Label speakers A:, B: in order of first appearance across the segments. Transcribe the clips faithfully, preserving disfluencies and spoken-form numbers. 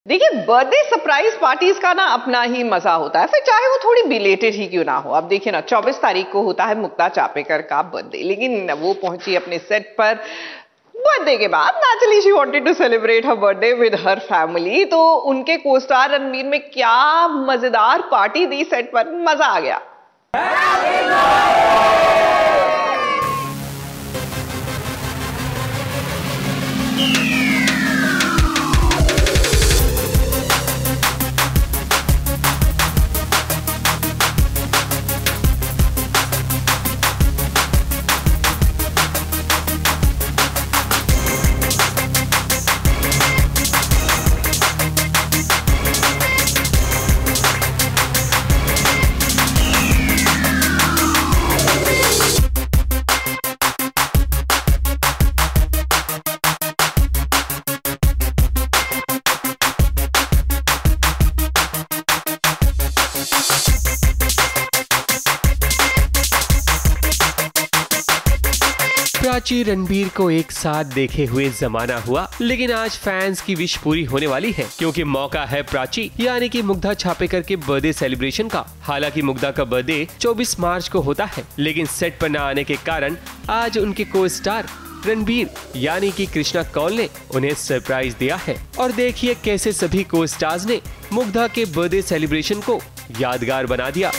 A: देखिए, birthday surprise parties का ना अपना ही मजा होता है, फिर चाहे वो थोड़ी बिलेटेड ही क्यों ना हो। अब देखिए ना, चौबीस तारीख को होता है मुग्धा चापेकर का बर्थडे, लेकिन वो पहुंची अपने सेट पर बर्थडे के बाद। Naturally she wanted to celebrate her birthday with her family. तो उनके को स्टार रणबीर में क्या मजेदार पार्टी दी सेट पर, मजा आ गया।
B: प्राची रणबीर को एक साथ देखे हुए जमाना हुआ, लेकिन आज फैंस की विश पूरी होने वाली है, क्योंकि मौका है प्राची यानी कि मुग्धा चापेकर के बर्थडे सेलिब्रेशन का। हालांकि मुग्धा का बर्थडे चौबीस मार्च को होता है, लेकिन सेट पर न आने के कारण आज उनके को स्टार रणबीर यानी कि कृष्णा कौल ने उन्हें सरप्राइज दिया है। और देखिए कैसे सभी को स्टार्स ने मुग्धा के बर्थडे सेलिब्रेशन को यादगार बना दिया।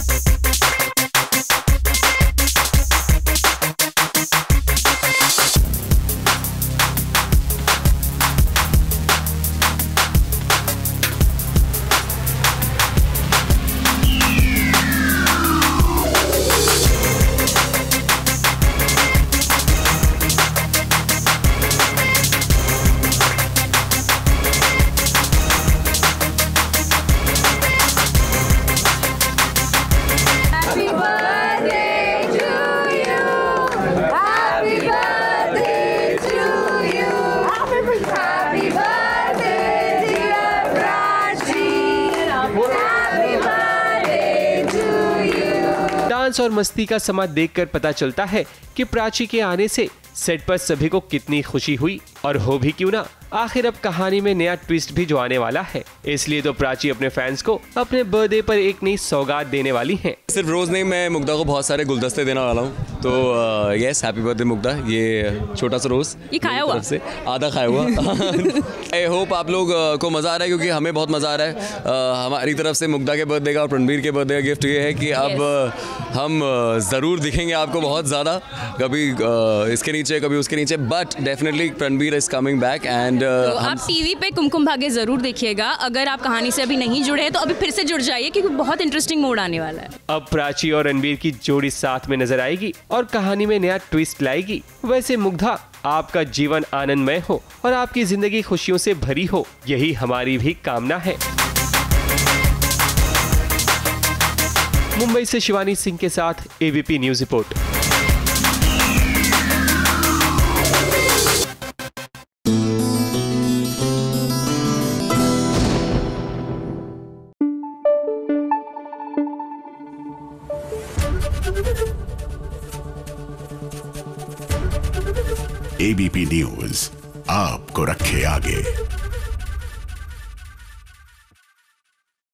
B: डांस और मस्ती का समा देखकर पता चलता है कि प्राची के आने से सेट पर सभी को कितनी खुशी हुई। और हो भी क्यों ना, आखिर अब कहानी में नया ट्विस्ट भी जो आने वाला है, इसलिए तो प्राची अपने फैंस को अपने बर्थडे पर एक नई सौगात देने वाली हैं।
C: सिर्फ रोज नहीं, मैं मुग्धा को बहुत सारे गुलदस्ते देने वाला हूँ। तो यस, हैप्पी बर्थडे मुग्धा। ये छोटा सा रोज,
D: ये खाया हुआ
C: से आधा खाया हुआ। आई होप आप लोग को मजा आ रहा है, क्योंकि हमें बहुत मजा आ रहा है। uh, हमारी तरफ से मुग्धा के बर्थडे का और रणबीर के बर्थडे का गिफ्ट ये है कि अब yes. हम जरूर दिखेंगे आपको बहुत ज्यादा, कभी uh, इसके नीचे कभी उसके नीचे, but definitely Ranbir is coming back. And
D: आप टीवी पे कुमकुम भाग्य जरूर देखिएगा। अगर आप कहानी से अभी नहीं जुड़े हैं तो अभी फिर से जुड़ जाइए, क्योंकि बहुत इंटरेस्टिंग मोड आने वाला है।
B: अब प्राची और रणबीर की जोड़ी साथ में नजर आएगी और कहानी में नया ट्विस्ट लाएगी। वैसे मुग्धा, आपका जीवन आनंदमय हो और आपकी जिंदगी खुशियों से भरी हो, यही हमारी भी कामना है। मुंबई से शिवानी सिंह के साथ ABP news report.
E: ABP news आपको रखे आगे।